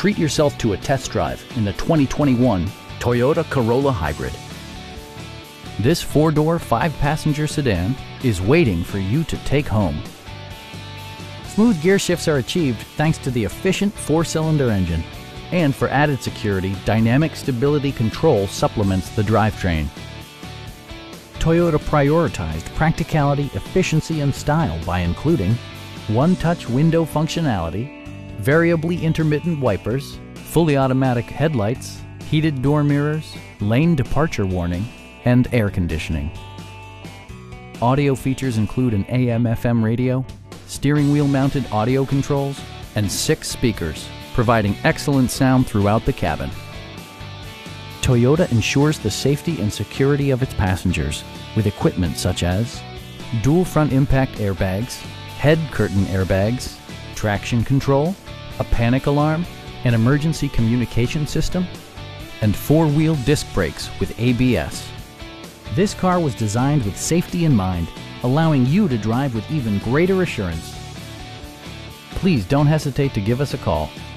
treat yourself to a test drive in the 2021 Toyota Corolla Hybrid. This 4-door, 5-passenger sedan is waiting for you to take home. Smooth gear shifts are achieved thanks to the efficient 4-cylinder engine. And for added security, dynamic stability control supplements the drivetrain. Toyota prioritized practicality, efficiency, and style by including one-touch window functionality, variably intermittent wipers, fully automatic headlights, heated door mirrors, lane departure warning, and air conditioning. Audio features include an AM/FM radio, steering wheel mounted audio controls, and 6 speakers, providing excellent sound throughout the cabin. Toyota ensures the safety and security of its passengers with equipment such as dual front impact airbags, head curtain airbags, traction control, a panic alarm, an emergency communication system, and 4-wheel disc brakes with ABS. This car was designed with safety in mind, allowing you to drive with even greater assurance. Please don't hesitate to give us a call.